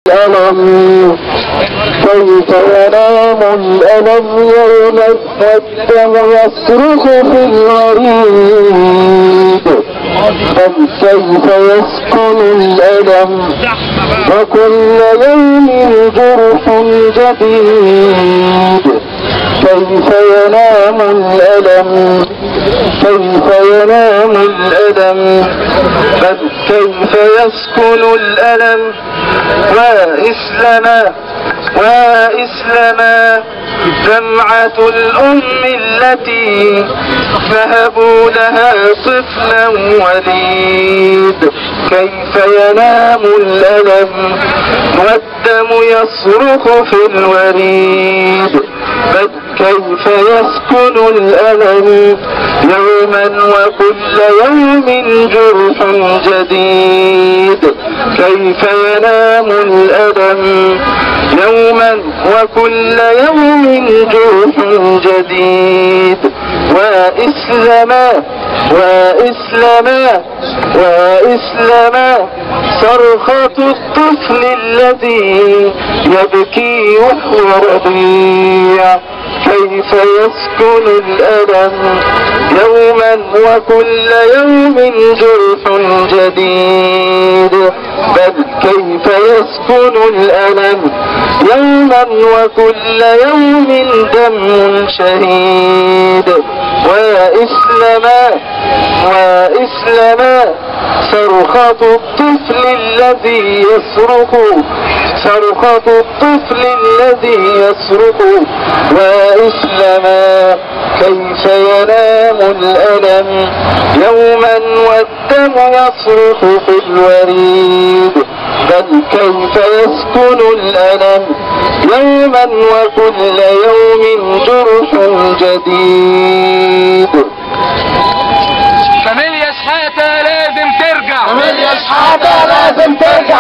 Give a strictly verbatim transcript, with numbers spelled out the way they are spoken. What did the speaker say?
الألم كيف ينام الألم يوم والدم يصرخ في الوريد بل كيف يسكن الألم وكل يوم جرح جديد كيف ينام الألم كيف ينام الألم بل كيف يسكن الألم وإسلما وإسلما دمعة الأم التي ذهبوا لها طفلا وليد كيف ينام الألم والدم يصرخ في الوريد بل كيف يسكن الألم يوما وكل يوم جرح جديد كيف ينام الألم يوما وكل يوم جرح جديد وإسلما وإسلما وإسلما صرخة الطفل الذي يبكي وهو رضيع كيف يسكن الألم يوما وكل يوم جرح جديد بل كيف يسكن الألم يوما وكل يوم دم شهيد وإسلما وإسلما صرخة الطفل الذي يصرخ صرخة الطفل الذي يصرخ وإسلما كيف ينام الألم يوما والدم يصرخ في الوريد بل كيف يسكن الألم يوما وكل يوم جرح جديد. فاميليا شحاتة لازم ترجع فاميليا شحاتة لازم ترجع